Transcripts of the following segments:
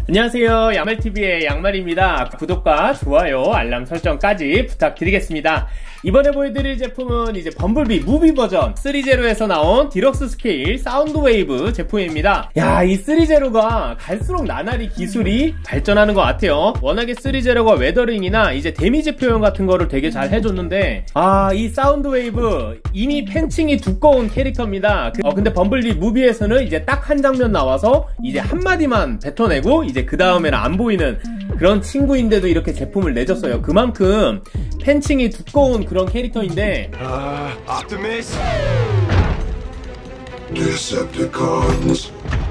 안녕하세요, 양말TV의 양말입니다. 구독과 좋아요, 알람 설정까지 부탁드리겠습니다. 이번에 보여드릴 제품은 이제 범블비 무비 버전 3.0에서 나온 디럭스 스케일 사운드 웨이브 제품입니다. 야, 이 3.0가 갈수록 나날이 기술이 발전하는 것 같아요. 워낙에 3.0가 웨더링이나 이제 데미지 표현 같은 거를 되게 잘 해줬는데, 이 사운드 웨이브 이미 팬층이 두꺼운 캐릭터입니다. 근데 범블비 무비에서는 이제 딱 한 장면 나와서 이제 한마디만 뱉어내고 이제 그 다음에는 안 보이는 그런 친구인데도 이렇게 제품을 내줬어요. 그만큼 팬층이 두꺼운 그런 캐릭터인데, Optimus? Decepticons,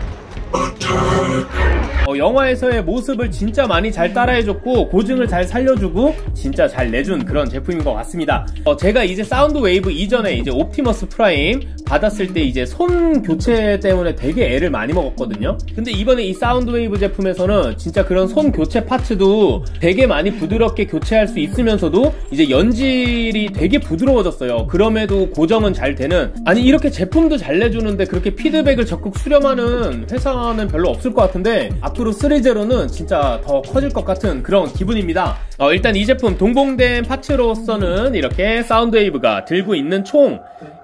attack! 영화에서의 모습을 진짜 많이 잘 따라해줬고 고증을 잘 살려주고 진짜 잘 내준 그런 제품인 것 같습니다. 제가 이제 사운드 웨이브 이전에 이제 옵티머스 프라임 받았을 때 이제 손 교체 때문에 되게 애를 많이 먹었거든요. 근데 이번에 이 사운드 웨이브 제품에서는 진짜 그런 손 교체 파츠도 되게 많이 부드럽게 교체할 수 있으면서도 이제 연질이 되게 부드러워졌어요. 그럼에도 고정은 잘 되는, 아니 이렇게 제품도 잘 내주는데 그렇게 피드백을 적극 수렴하는 회사는 별로 없을 것 같은데 앞으로 3.0는 진짜 더 커질 것 같은 그런 기분입니다. 일단 이 제품 동봉된 파츠로서는 이렇게 사운드 웨이브가 들고 있는 총,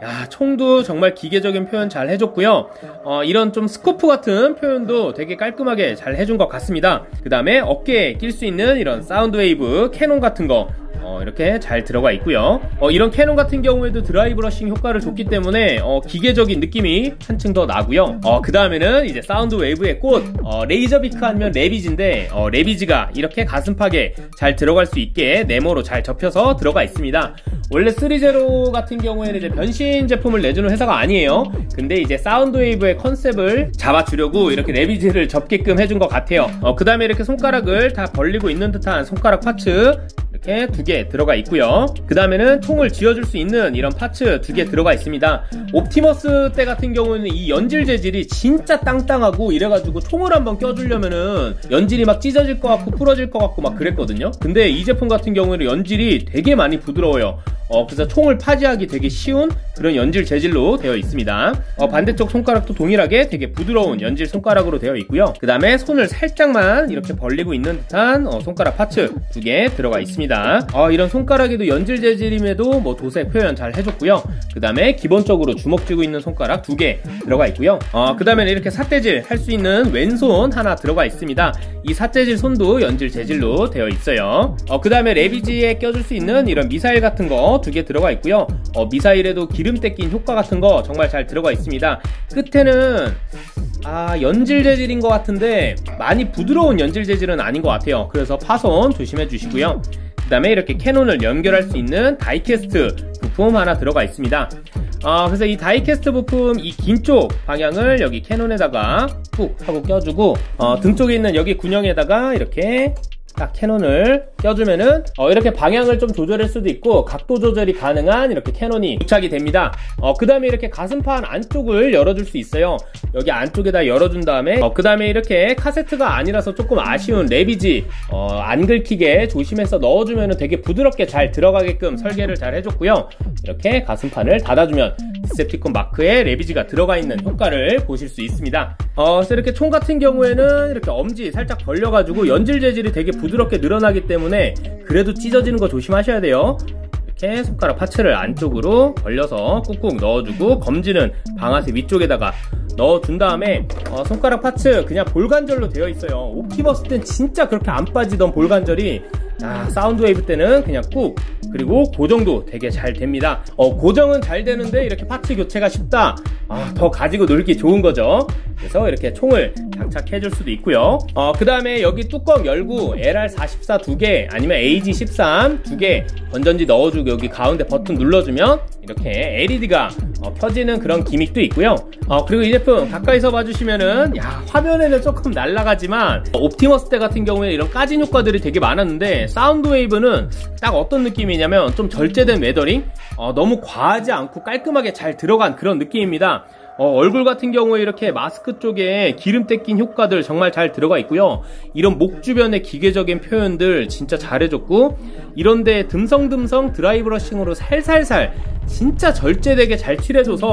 총도 정말 기계적인 표현 잘 해줬고요. 이런 좀 스코프 같은 표현도 되게 깔끔하게 잘 해준 것 같습니다. 그 다음에 어깨에 낄 수 있는 이런 사운드 웨이브 캐논 같은 거 이렇게 잘 들어가 있고요. 이런 캐논 같은 경우에도 드라이 브러싱 효과를 줬기 때문에 기계적인 느낌이 한층 더 나고요. 그 다음에는 이제 사운드 웨이브의 꽃, 레이저 비크 아니면 레비지인데 레비지가 이렇게 가슴팍에 잘 들어갈 수 있게 네모로 잘 접혀서 들어가 있습니다. 원래 3.0 같은 경우에는 이제 변신 제품을 내주는 회사가 아니에요. 근데 이제 사운드 웨이브의 컨셉을 잡아주려고 이렇게 레비지를 접게끔 해준 것 같아요. 그 다음에 이렇게 손가락을 다 벌리고 있는 듯한 손가락 파츠 이렇게 2개 들어가 있고요. 그 다음에는 총을 쥐어줄 수 있는 이런 파츠 2개 들어가 있습니다. 옵티머스 때 같은 경우는 이 연질 재질이 진짜 땅땅하고 이래가지고 총을 한번 껴주려면은 연질이 막 찢어질 것 같고 부러질 것 같고 막 그랬거든요. 근데 이 제품 같은 경우에는 연질이 되게 많이 부드러워요. 그래서 총을 파지하기 되게 쉬운 그런 연질 재질로 되어 있습니다. 반대쪽 손가락도 동일하게 되게 부드러운 연질 손가락으로 되어 있고요. 그 다음에 손을 살짝만 이렇게 벌리고 있는 듯한 손가락 파츠 2개 들어가 있습니다. 이런 손가락에도 연질 재질임에도 뭐 도색 표현 잘 해줬고요. 그 다음에 기본적으로 주먹 쥐고 있는 손가락 2개 들어가 있고요. 그 다음에 이렇게 삿대질 할 수 있는 왼손 하나 들어가 있습니다. 이 삿대질 손도 연질 재질로 되어 있어요. 그 다음에 레비지에 껴줄 수 있는 이런 미사일 같은 거 2개 들어가 있고요. 미사일에도 기름때 낀 효과 같은 거 정말 잘 들어가 있습니다. 끝에는 연질 재질인 것 같은데 많이 부드러운 연질 재질은 아닌 것 같아요. 그래서 파손 조심해 주시고요. 그 다음에 이렇게 캐논을 연결할 수 있는 다이캐스트 부품 하나 들어가 있습니다. 그래서 이 다이캐스트 부품 이 긴 쪽 방향을 여기 캐논에다가 꾹 하고 껴주고 등 쪽에 있는 여기 군형에다가 이렇게 딱 캐논을 껴주면은 이렇게 방향을 좀 조절할 수도 있고 각도 조절이 가능한 이렇게 캐논이 부착이 됩니다. 그 다음에 이렇게 가슴판 안쪽을 열어줄 수 있어요. 여기 안쪽에다 열어준 다음에 그 다음에 이렇게 카세트가 아니라서 조금 아쉬운 레비지 안 긁히게 조심해서 넣어주면은 되게 부드럽게 잘 들어가게끔 설계를 잘 해줬고요. 이렇게 가슴판을 닫아주면 디셉티콘 마크에 레비지가 들어가 있는 효과를 보실 수 있습니다. 그래서 이렇게 총 같은 경우에는 이렇게 엄지 살짝 벌려가지고 연질 재질이 되게 부드럽게 늘어나기 때문에 그래도 찢어지는 거 조심하셔야 돼요. 이렇게 손가락 파츠를 안쪽으로 벌려서 꾹꾹 넣어주고 검지는 방아쇠 위쪽에다가 넣어준 다음에 손가락 파츠 그냥 볼관절로 되어 있어요. 옵티머스 땐 진짜 그렇게 안 빠지던 볼관절이 사운드 웨이브 때는 그냥 꾹, 그리고 고정도 되게 잘 됩니다. 고정은 잘 되는데 이렇게 파츠 교체가 쉽다. 더 가지고 놀기 좋은 거죠. 그래서 이렇게 총을 장착해 줄 수도 있고요. 그 다음에 여기 뚜껑 열고 LR44 2개 아니면 AG13 2개 건전지 넣어주고 여기 가운데 버튼 눌러주면 이렇게 LED가 켜지는 그런 기믹도 있고요. 그리고 이 제품 가까이서 봐주시면은 화면에는 조금 날아가지만 옵티머스 때 같은 경우에 이런 까진 효과들이 되게 많았는데 사운드 웨이브는 딱 어떤 느낌이냐면 좀 절제된 웨더링, 너무 과하지 않고 깔끔하게 잘 들어간 그런 느낌입니다. 얼굴 같은 경우에 이렇게 마스크 쪽에 기름때 낀 효과들 정말 잘 들어가 있고요. 이런 목 주변의 기계적인 표현들 진짜 잘해줬고, 이런데 듬성듬성 드라이 브러싱으로 살살살 진짜 절제되게 잘 칠해줘서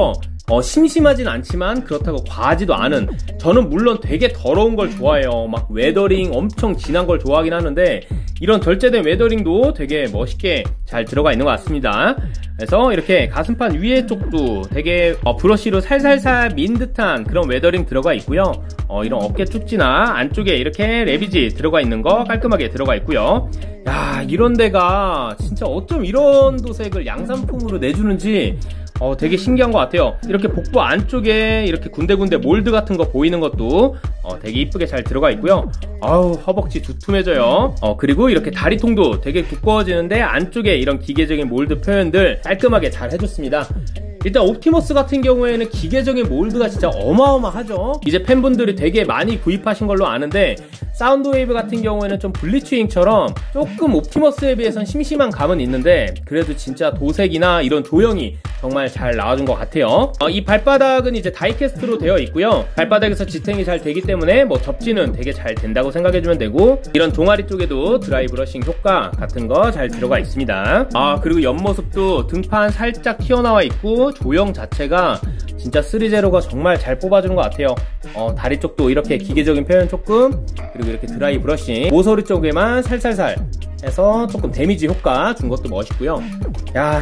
심심하진 않지만 그렇다고 과하지도 않은, 저는 물론 되게 더러운 걸 좋아해요. 막 웨더링 엄청 진한 걸 좋아하긴 하는데 이런 결제된 웨더링도 되게 멋있게 잘 들어가 있는 것 같습니다. 그래서 이렇게 가슴판 위에 쪽도 되게 브러쉬로 살살살 민 듯한 그런 웨더링 들어가 있고요. 이런 어깨 축지나 안쪽에 이렇게 레비지 들어가 있는 거 깔끔하게 들어가 있고요. 야, 이런 데가 진짜 어쩜 이런 도색을 양산품으로 내주는지 되게 신기한 것 같아요. 이렇게 복부 안쪽에 이렇게 군데군데 몰드 같은 거 보이는 것도 되게 이쁘게 잘 들어가 있고요. 아우, 허벅지 두툼해져요. 그리고 이렇게 다리통도 되게 두꺼워지는데 안쪽에 이런 기계적인 몰드 표현들 깔끔하게 잘 해줬습니다. 일단 옵티머스 같은 경우에는 기계적인 몰드가 진짜 어마어마하죠. 이제 팬분들이 되게 많이 구입하신 걸로 아는데 사운드웨이브 같은 경우에는 좀 블리츠윙처럼 조금 옵티머스에 비해선 심심한 감은 있는데 그래도 진짜 도색이나 이런 조형이 정말 잘 나와준 것 같아요. 이 발바닥은 이제 다이캐스트로 되어 있고요. 발바닥에서 지탱이 잘 되기 때문에 뭐 접지는 되게 잘 된다고 생각해주면 되고, 이런 동아리 쪽에도 드라이 브러싱 효과 같은 거 잘 들어가 있습니다. 그리고 옆모습도 등판 살짝 튀어나와 있고 조형 자체가 진짜 3제로가 정말 잘 뽑아주는 것 같아요. 다리 쪽도 이렇게 기계적인 표현 조금, 그리고 이렇게 드라이 브러싱 모서리 쪽에만 살살살 해서 조금 데미지 효과 준 것도 멋있고요. 야,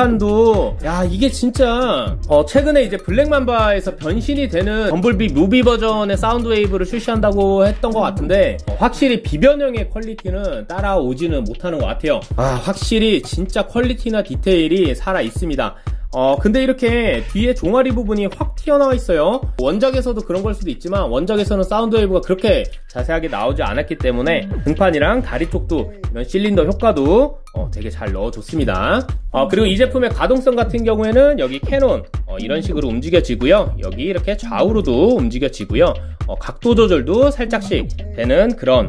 등판도, 야, 이게 진짜 최근에 이제 블랙맘바에서 변신이 되는 덤블비 무비 버전의 사운드웨이브를 출시한다고 했던 것 같은데 확실히 비변형의 퀄리티는 따라오지는 못하는 것 같아요. 확실히 진짜 퀄리티나 디테일이 살아 있습니다. 근데 이렇게 뒤에 종아리 부분이 확 튀어나와 있어요. 원작에서도 그런 걸 수도 있지만 원작에서는 사운드웨이브가 그렇게 자세하게 나오지 않았기 때문에 등판이랑 다리 쪽도 이런 실린더 효과도 되게 잘 넣어줬습니다. 그리고 이 제품의 가동성 같은 경우에는 여기 캐논 이런 식으로 움직여지고요. 여기 이렇게 좌우로도 움직여지고요. 각도 조절도 살짝씩 되는 그런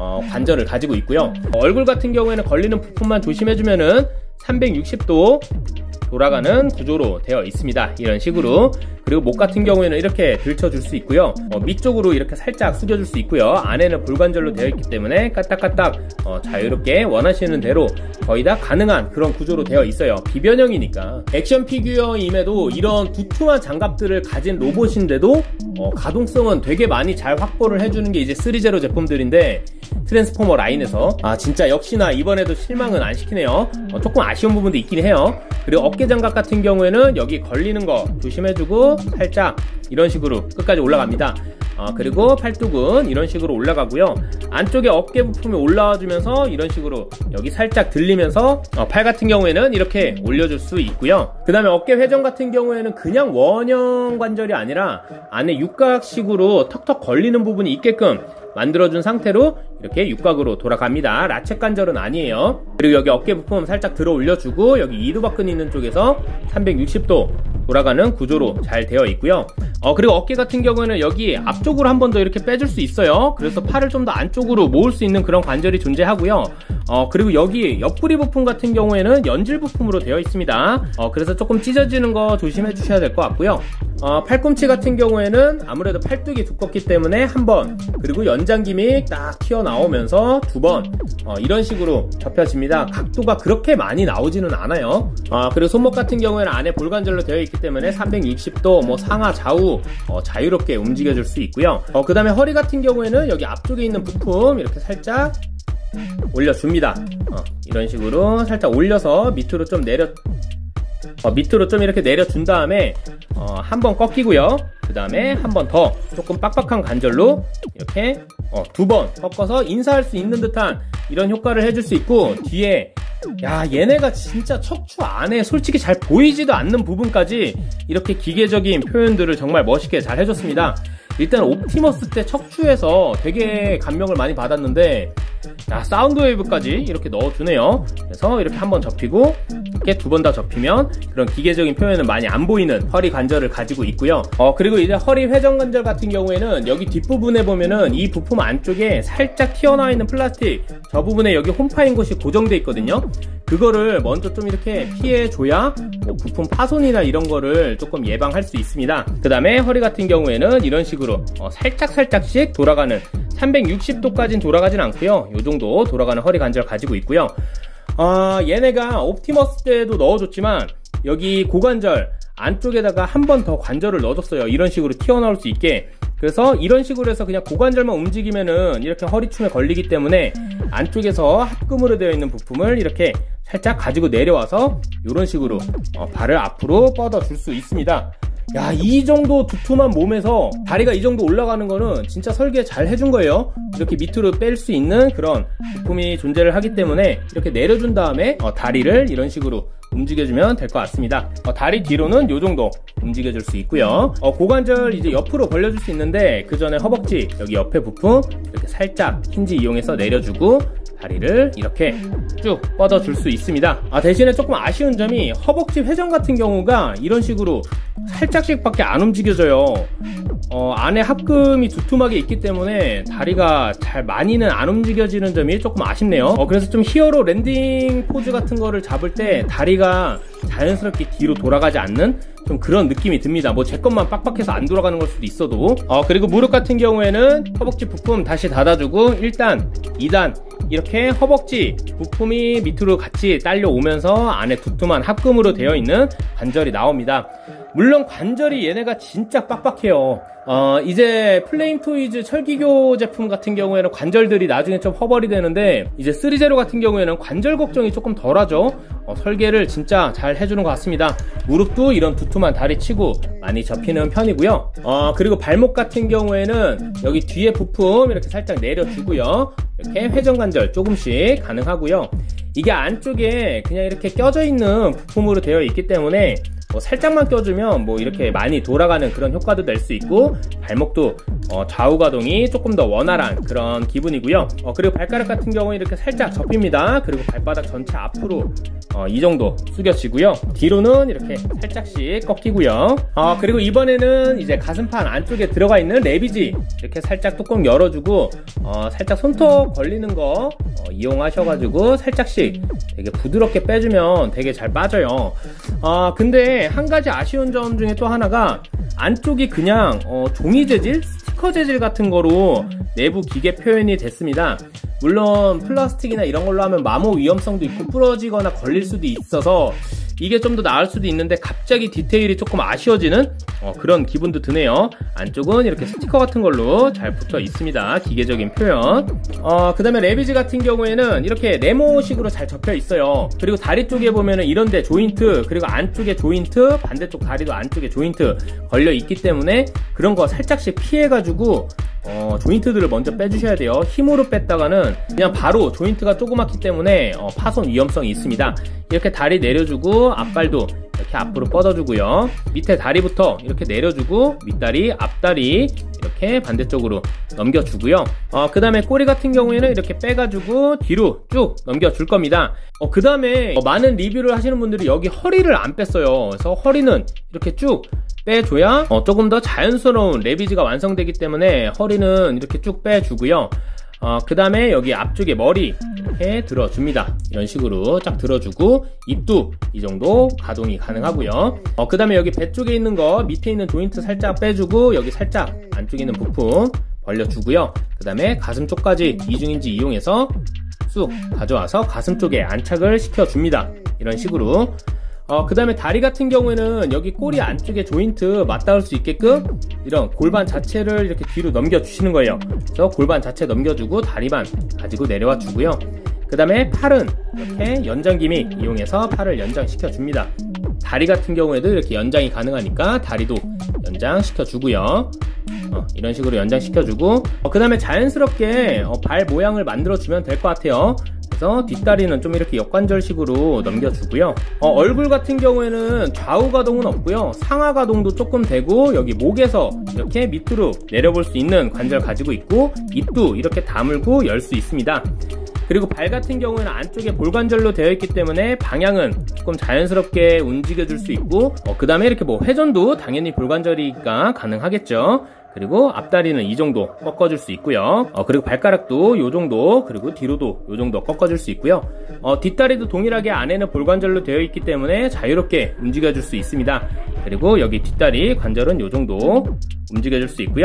관절을 가지고 있고요. 얼굴 같은 경우에는 걸리는 부품만 조심해주면은 360도 돌아가는 구조로 되어 있습니다. 이런 식으로. 그리고 목 같은 경우에는 이렇게 들쳐줄 수 있고요. 밑쪽으로 이렇게 살짝 숙여줄 수 있고요. 안에는 볼관절로 되어 있기 때문에 까딱까딱 자유롭게 원하시는 대로 거의 다 가능한 그런 구조로 되어 있어요. 비변형이니까. 액션 피규어임에도 이런 두툼한 장갑들을 가진 로봇인데도 가동성은 되게 많이 잘 확보를 해주는 게 이제 3제로 제품들인데, 트랜스포머 라인에서 진짜 역시나 이번에도 실망은 안 시키네요. 조금 아쉬운 부분도 있긴 해요. 그리고 어깨 장갑 같은 경우에는 여기 걸리는 거 조심해주고 살짝 이런 식으로 끝까지 올라갑니다. 그리고 팔뚝은 이런 식으로 올라가고요. 안쪽에 어깨 부품이 올라와주면서 이런 식으로 여기 살짝 들리면서 팔 같은 경우에는 이렇게 올려줄 수 있고요. 그 다음에 어깨 회전 같은 경우에는 그냥 원형 관절이 아니라 안에 육각식으로 턱턱 걸리는 부분이 있게끔 만들어준 상태로 이렇게 육각으로 돌아갑니다. 라쳇 관절은 아니에요. 그리고 여기 어깨 부품 살짝 들어 올려주고 여기 이두박근 있는 쪽에서 360도 돌아가는 구조로 잘 되어 있고요. 그리고 어깨 같은 경우에는 여기 앞쪽으로 한 번 더 이렇게 빼줄 수 있어요. 그래서 팔을 좀 더 안쪽으로 모을 수 있는 그런 관절이 존재하고요. 그리고 여기 옆구리 부품 같은 경우에는 연질 부품으로 되어 있습니다. 그래서 조금 찢어지는 거 조심해 주셔야 될 것 같고요. 팔꿈치 같은 경우에는 아무래도 팔뚝이 두껍기 때문에 한 번, 그리고 연장 기믹 딱 튀어나오면서 두 번, 이런 식으로 접혀집니다. 각도가 그렇게 많이 나오지는 않아요. 그리고 손목 같은 경우에는 안에 볼관절로 되어 있기 때문에 360도 뭐 상하 좌우 자유롭게 움직여줄 수 있고요. 그 다음에 허리 같은 경우에는 여기 앞쪽에 있는 부품 이렇게 살짝 올려줍니다. 이런 식으로 살짝 올려서 밑으로 좀 밑으로 좀 이렇게 내려준 다음에 한 번 꺾이고요. 그 다음에 한 번 더 조금 빡빡한 관절로 이렇게 두 번 꺾어서 인사할 수 있는 듯한 이런 효과를 해줄 수 있고, 뒤에 야, 얘네가 진짜 척추 안에 솔직히 잘 보이지도 않는 부분까지 이렇게 기계적인 표현들을 정말 멋있게 잘 해줬습니다. 일단 옵티머스 때 척추에서 되게 감명을 많이 받았는데, 자, 사운드웨이브까지 이렇게 넣어주네요. 그래서 이렇게 한번 접히고 이렇게 두 번 다 접히면 그런 기계적인 표현은 많이 안 보이는 허리 관절을 가지고 있고요. 그리고 이제 허리 회전 관절 같은 경우에는 여기 뒷부분에 보면은 이 부품 안쪽에 살짝 튀어나와 있는 플라스틱, 저 부분에 여기 홈파인 곳이 고정되어 있거든요. 그거를 먼저 좀 이렇게 피해줘야 뭐 부품 파손이나 이런 거를 조금 예방할 수 있습니다. 그 다음에 허리 같은 경우에는 이런 식으로 살짝씩 돌아가는, 360도까지는 돌아가진 않고요. 요 정도 돌아가는 허리 관절 가지고 있고요. 얘네가 옵티머스 때도 넣어줬지만 여기 고관절 안쪽에다가 한 번 더 관절을 넣어줬어요. 이런 식으로 튀어나올 수 있게. 그래서 이런 식으로 해서 그냥 고관절만 움직이면은 이렇게 허리춤에 걸리기 때문에 안쪽에서 합금으로 되어 있는 부품을 이렇게 살짝 가지고 내려와서 이런 식으로 발을 앞으로 뻗어 줄 수 있습니다. 야, 이 정도 두툼한 몸에서 다리가 이 정도 올라가는 거는 진짜 설계 잘 해준 거예요. 이렇게 밑으로 뺄 수 있는 그런 부품이 존재를 하기 때문에 이렇게 내려준 다음에 다리를 이런 식으로 움직여주면 될 것 같습니다. 다리 뒤로는 이 정도 움직여줄 수 있고요. 고관절 이제 옆으로 벌려줄 수 있는데 그 전에 허벅지 여기 옆에 부품 이렇게 살짝 힌지 이용해서 내려주고 다리를 이렇게 쭉 뻗어줄 수 있습니다. 대신에 조금 아쉬운 점이 허벅지 회전 같은 경우가 이런 식으로 살짝씩 밖에 안 움직여져요. 안에 합금이 두툼하게 있기 때문에 다리가 잘 많이는 안 움직여지는 점이 조금 아쉽네요. 그래서 좀 히어로 랜딩 포즈 같은 거를 잡을 때 다리가 자연스럽게 뒤로 돌아가지 않는 좀 그런 느낌이 듭니다. 뭐 제 것만 빡빡해서 안 돌아가는 걸 수도 있어도. 그리고 무릎 같은 경우에는 허벅지 부품 다시 닫아주고 1단, 2단 이렇게 허벅지 부품이 밑으로 같이 딸려오면서 안에 두툼한 합금으로 되어 있는 관절이 나옵니다. 물론 관절이 얘네가 진짜 빡빡해요. 이제 플레임토이즈 철기교 제품 같은 경우에는 관절들이 나중에 좀 허벌이 되는데 이제 3제로 같은 경우에는 관절 걱정이 조금 덜하죠. 설계를 진짜 잘 해주는 것 같습니다. 무릎도 이런 두툼한 다리 치고 많이 접히는 편이고요. 그리고 발목 같은 경우에는 여기 뒤에 부품 이렇게 살짝 내려주고요. 이렇게 회전 관절 조금씩 가능하고요. 이게 안쪽에 그냥 이렇게 껴져 있는 부품으로 되어 있기 때문에 살짝만 껴주면 이렇게 많이 돌아가는 그런 효과도 낼 수 있고 발목도 좌우 가동이 조금 더 원활한 그런 기분이고요. 그리고 발가락 같은 경우는 이렇게 살짝 접힙니다. 그리고 발바닥 전체 앞으로 이 정도 숙여지고요. 뒤로는 이렇게 살짝씩 꺾이고요. 그리고 이번에는 이제 가슴판 안쪽에 들어가 있는 레비지 이렇게 살짝 뚜껑 열어주고 살짝 손톱 걸리는 거 이용하셔가지고 살짝씩 되게 부드럽게 빼주면 되게 잘 빠져요. 근데 한 가지 아쉬운 점 중에 또 하나가 안쪽이 그냥 종이 재질, 스티커 재질 같은 거로 내부 기계 표현이 됐습니다. 물론 플라스틱이나 이런 걸로 하면 마모 위험성도 있고 부러지거나 걸릴 수도 있어서 이게 좀 더 나을 수도 있는데 갑자기 디테일이 조금 아쉬워지는 그런 기분도 드네요. 안쪽은 이렇게 스티커 같은 걸로 잘 붙어 있습니다. 기계적인 표현. 그 다음에 레비지 같은 경우에는 이렇게 네모식으로 잘 접혀 있어요. 그리고 다리 쪽에 보면은 이런데 조인트, 그리고 안쪽에 조인트, 반대쪽 다리도 안쪽에 조인트 걸려 있기 때문에 그런 거 살짝씩 피해가지고 조인트들을 먼저 빼주셔야 돼요. 힘으로 뺐다가는 그냥 바로 조인트가 조그맣기 때문에 파손 위험성이 있습니다. 이렇게 다리 내려주고 앞발도 이렇게 앞으로 뻗어주고요. 밑에 다리부터 이렇게 내려주고 윗다리, 앞다리 이렇게 반대쪽으로 넘겨주고요. 그 다음에 꼬리 같은 경우에는 이렇게 빼가지고 뒤로 쭉 넘겨줄 겁니다. 그 다음에 많은 리뷰를 하시는 분들이 여기 허리를 안 뺐어요. 그래서 허리는 이렇게 쭉 빼줘야 조금 더 자연스러운 레비지가 완성되기 때문에 허리는 이렇게 쭉 빼주고요. 그 다음에 여기 앞쪽에 머리 이렇게 들어줍니다. 이런 식으로 쫙 들어주고 입도 이 정도 가동이 가능하고요. 그 다음에 여기 배 쪽에 있는 거 밑에 있는 조인트 살짝 빼주고 여기 살짝 안쪽에 있는 부품 벌려주고요. 그 다음에 가슴 쪽까지 이중인지 이용해서 쑥 가져와서 가슴 쪽에 안착을 시켜줍니다. 이런 식으로. 그 다음에 다리 같은 경우에는 여기 꼬리 안쪽에 조인트 맞닿을 수 있게끔 이런 골반 자체를 이렇게 뒤로 넘겨주시는 거예요. 그래서 골반 자체 넘겨주고 다리만 가지고 내려와 주고요. 그 다음에 팔은 이렇게 연장기미 이용해서 팔을 연장시켜 줍니다. 다리 같은 경우에도 이렇게 연장이 가능하니까 다리도 연장시켜 주고요. 이런 식으로 연장시켜 주고 그 다음에 자연스럽게 발 모양을 만들어 주면 될 것 같아요. 그래서 뒷다리는 좀 이렇게 역관절식으로 넘겨주고요. 얼굴 같은 경우에는 좌우 가동은 없고요. 상하 가동도 조금 되고 여기 목에서 이렇게 밑으로 내려볼 수 있는 관절 가지고 있고 입도 이렇게 다물고 열 수 있습니다. 그리고 발 같은 경우에는 안쪽에 볼관절로 되어 있기 때문에 방향은 조금 자연스럽게 움직여줄 수 있고 그 다음에 이렇게 회전도 당연히 볼관절이니까 가능하겠죠. 그리고 앞다리는 이 정도 꺾어줄 수 있고요. 그리고 발가락도 이 정도, 그리고 뒤로도 이 정도 꺾어줄 수 있고요. 뒷다리도 동일하게 안에는 볼관절로 되어 있기 때문에 자유롭게 움직여줄 수 있습니다. 그리고 여기 뒷다리 관절은 이 정도 움직여줄 수 있고요. 그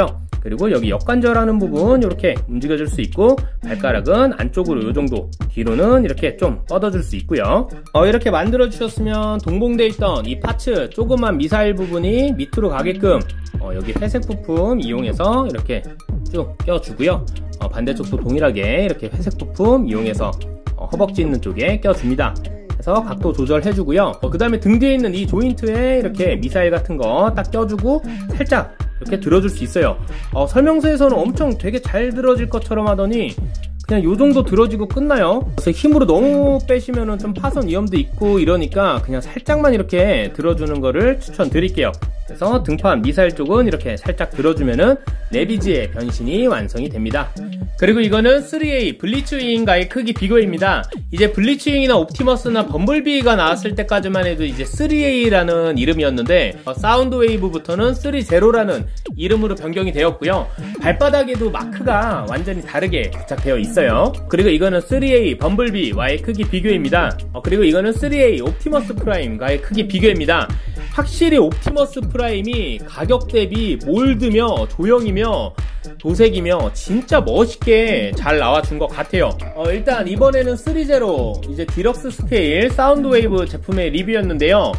그리고 여기 역관절하는 부분 이렇게 움직여줄 수 있고, 발가락은 안쪽으로 요 정도, 뒤로는 이렇게 좀 뻗어줄 수 있고요. 이렇게 만들어 주셨으면 동봉되어 있던 이 파츠 조그만 미사일 부분이 밑으로 가게끔 여기 회색 부품 이용해서 이렇게 쭉 껴주고요. 반대쪽도 동일하게 이렇게 회색 부품 이용해서 허벅지 있는 쪽에 껴줍니다. 그래서 각도 조절해주고요. 그 다음에 등 뒤에 있는 이 조인트에 이렇게 미사일 같은 거 딱 껴주고 살짝 이렇게 들어줄 수 있어요. 설명서에서는 엄청 되게 잘 들어질 것처럼 하더니 그냥 요 정도 들어지고 끝나요. 그래서 힘으로 너무 빼시면은 좀 파손 위험도 있고 이러니까 그냥 살짝만 이렇게 들어주는 거를 추천드릴게요. 그래서 등판 미사일 쪽은 이렇게 살짝 들어주면은 레비지의 변신이 완성이 됩니다. 그리고 이거는 3A 블리츠윙과의 크기 비교입니다. 이제 블리츠윙이나 옵티머스나 범블비가 나왔을 때까지만 해도 이제 3A라는 이름이었는데 사운드 웨이브부터는 3제로라는 이름으로 변경이 되었고요. 발바닥에도 마크가 완전히 다르게 부착되어 있어요. 그리고 이거는 3A 범블비와의 크기 비교입니다. 그리고 이거는 3A 옵티머스 프라임과의 크기 비교입니다. 확실히 옵티머스 프라임이 가격 대비 몰드며 조형이며 도색이며 진짜 멋있게 잘 나와준 것 같아요. 일단 이번에는 3제로 이제 디럭스 스케일 사운드 웨이브 제품의 리뷰였는데요.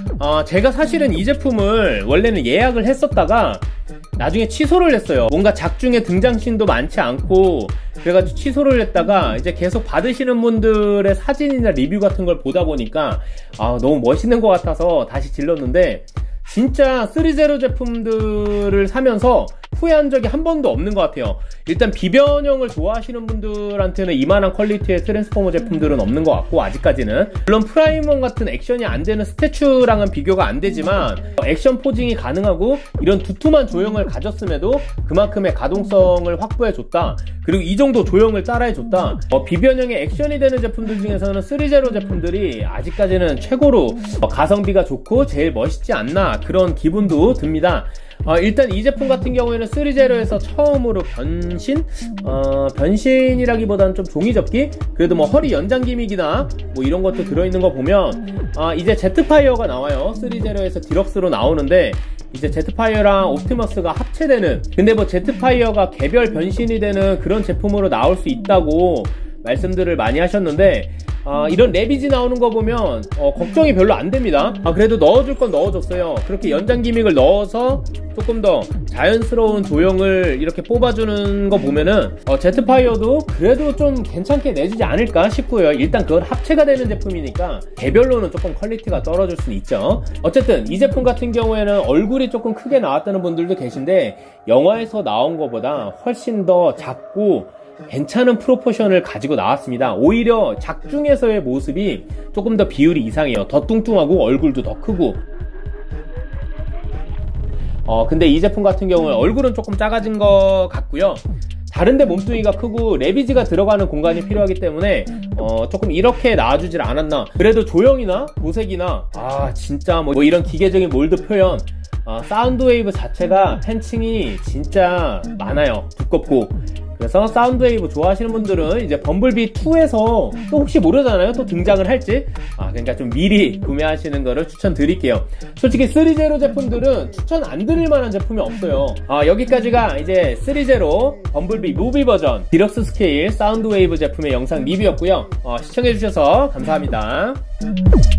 제가 사실은 이 제품을 원래는 예약을 했었다가 나중에 취소를 했어요. 뭔가 작중에 등장씬도 많지 않고 그래가지고 취소를 했다가 이제 계속 받으시는 분들의 사진이나 리뷰 같은 걸 보다 보니까 너무 멋있는 것 같아서 다시 질렀는데, 진짜 3제로 제품들을 사면서 후회한 적이 한 번도 없는 것 같아요. 일단 비변형을 좋아하시는 분들한테는 이만한 퀄리티의 트랜스포머 제품들은 없는 것 같고, 아직까지는. 물론 프라임원 같은 액션이 안 되는 스태츄랑은 비교가 안 되지만 액션 포징이 가능하고 이런 두툼한 조형을 가졌음에도 그만큼의 가동성을 확보해줬다. 그리고 이 정도 조형을 따라해줬다. 비변형의 액션이 되는 제품들 중에서는 3제로 제품들이 아직까지는 최고로 가성비가 좋고 제일 멋있지 않나, 그런 기분도 듭니다. 일단 이 제품 같은 경우에는 3제로에서 처음으로 변신이라기보다는 좀 종이접기? 그래도 뭐 허리 연장 기믹이나 뭐 이런 것도 들어있는 거 보면 이제 제트파이어가 나와요. 3제로에서 디럭스로 나오는데 이제 제트파이어랑 옵티머스가 합체되는, 근데 뭐 제트파이어가 개별 변신이 되는 그런 제품으로 나올 수 있다고 말씀들을 많이 하셨는데 이런 레비지 나오는 거 보면 걱정이 별로 안 됩니다. 그래도 넣어줄 건 넣어줬어요. 그렇게 연장 기믹을 넣어서 조금 더 자연스러운 조형을 이렇게 뽑아주는 거 보면은 제트파이어도 그래도 좀 괜찮게 내주지 않을까 싶고요. 일단 그건 합체가 되는 제품이니까 개별로는 조금 퀄리티가 떨어질 수는 있죠. 어쨌든 이 제품 같은 경우에는 얼굴이 조금 크게 나왔다는 분들도 계신데 영화에서 나온 거보다 훨씬 더 작고 괜찮은 프로포션을 가지고 나왔습니다. 오히려 작중에서의 모습이 조금 더 비율이 이상해요. 더 뚱뚱하고 얼굴도 더 크고. 근데 이 제품 같은 경우는 얼굴은 조금 작아진 것 같고요. 다른데 몸뚱이가 크고 레비지가 들어가는 공간이 필요하기 때문에 조금 이렇게 나와주질 않았나. 그래도 조형이나 도색이나 진짜 뭐 이런 기계적인 몰드 표현, 사운드 웨이브 자체가 팬층이 진짜 많아요. 두껍고. 그래서 사운드 웨이브 좋아하시는 분들은 이제 범블비 2에서 또 혹시 모르잖아요, 또 등장을 할지. 그러니까 좀 미리 구매하시는 거를 추천드릴게요. 솔직히 3제로 제품들은 추천 안 드릴 만한 제품이 없어요. 여기까지가 이제 3제로 범블비 무비 버전 디럭스 스케일 사운드 웨이브 제품의 영상 리뷰였고요. 시청해주셔서 감사합니다.